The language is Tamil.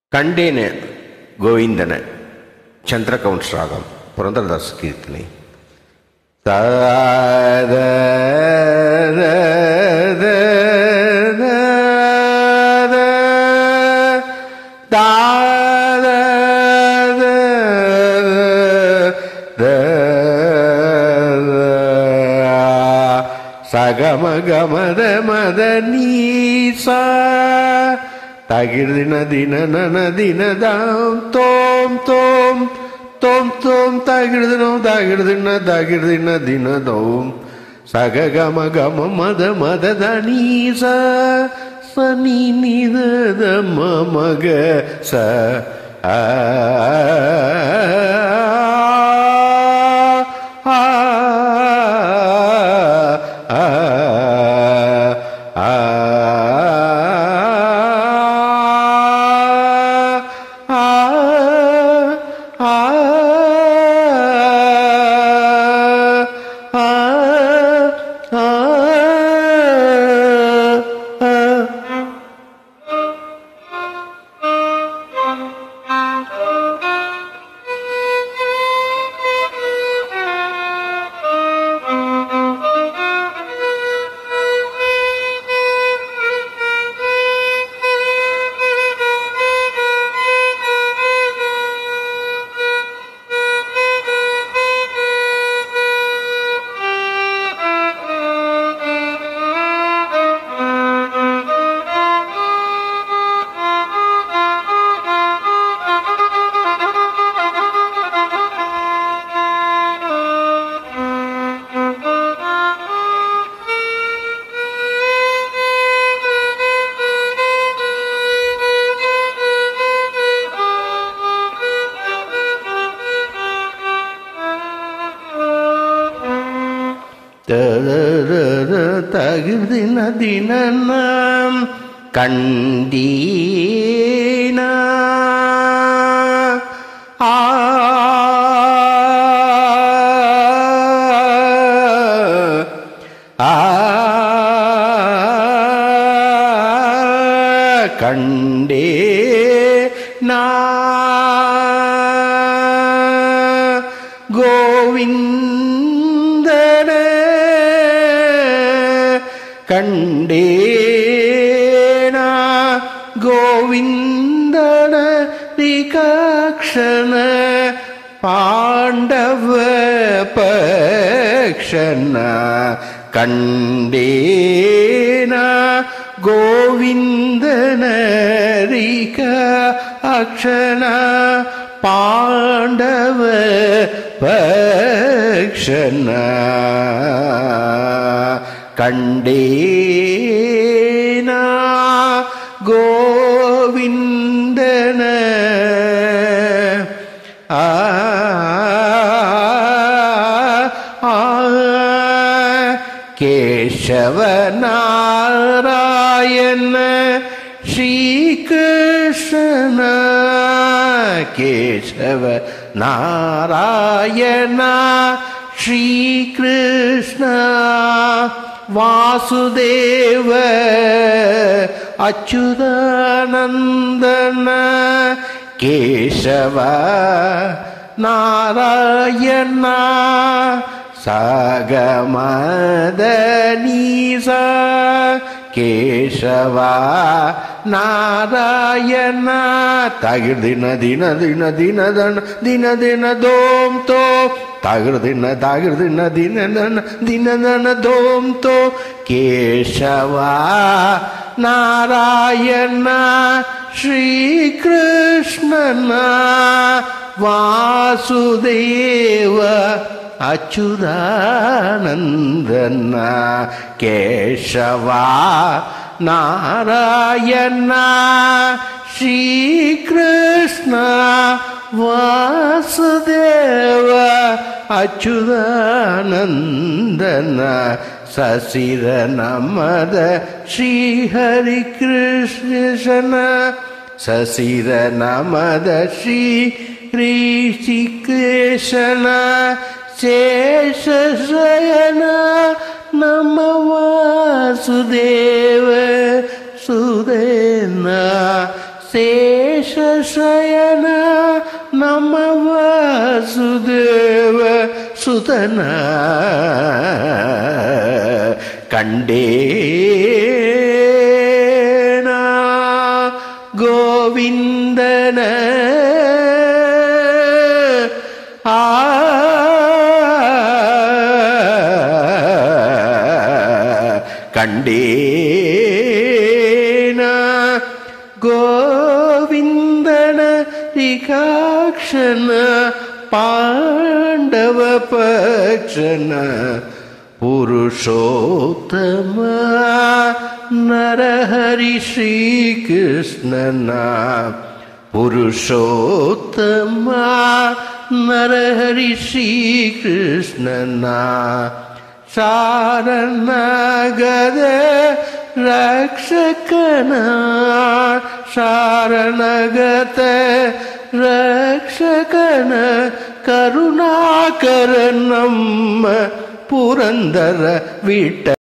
ಕಂಡೇನೆ ಗೋವಿಂದನ ಚಂದ್ರಕೌಂಟ್ ರಾಗಂ ಪುರಂದರದಾಸ ಕೀರ್ತನೆ. ಸಗಮ ಗಮದ ಮದ ನೀಸ ತಾಗಿರ್ದಿನ ದಿನ ನನ ದಿನ ದಾಂ ತೋಂ ತೋಂ ತೋಂ ತೋಂ ತಾಗಿರ್ದಿನ ತಾಗಿರ್ದಿನ ದಿನ ದೋಂ ಸಗ ಗಮ ಗಮ ಮದ ಮದ ನೀಸ ಸ ನೀ ನಿದ ಮಗ ಸ தகுதின தினம் கண்டீன கண்டே நா கோவிந்தன கண்டேனா கோவிந்தன விகாக்ஷண பாண்டவ பக்ஷண கண்டேனா கோவிந்தன விகாக்ஷண பாண்டவ பக்ஷண கண்டேனா கோவிந்தன கேசவ நாராயண ஸ்ரீகிருஷ்ண கேசவ நாராயண ஸ்ரீகிருஷ்ண வாசுதேவ அச்சுதானந்தன கேசவ நாராயண சகமதனீச கேசவ நாராயண தகிர்தின தின தின தின தன தின தின தோம் தோ தகிர்தின தகிர்தின தின தன தின தன தோம் தோ கேசவ நாராயண ஸ்ரீகிருஷ்ணன வாசுதேவ அச்சுதானந்தன கேசவ நாராயண ஸ்ரீகிருஷ்ண வாசுதேவ அச்சுதானந்தன சசிர நமத ஸ்ரீஹரி கிருஷ்ண சசிர நமத ஸ்ரீ ரிஷிகேஷன சேஷயன நம வாசுதேவ சுதேன சே ಶಯನ ನಮ್ಮ ವಾಸುದೇವ ಸುತನ ಕಂಡೇನ ಗೋವಿಂದನ ಕಂಡೇನ ಗೋವಿಂದನ ರಿಕಾಕ್ಷನ ಪಾಂಡವ ಪಕ್ಷನ ಪುರುಷೋತ್ತಮ ನರಹರಿ ಶ್ರೀಕೃಷ್ಣನ ಪುರುಷೋತ್ತಮ ನರಹರಿ ಶ್ರೀಕೃಷ್ಣನ ಶರಣಗದ ರಕ್ಷಕನ ಶರಣಗತ ರಕ್ಷಕನ ಕರುಣಾಕರ ನಮ್ಮ ಪುರಂದರ ವಿಠಲ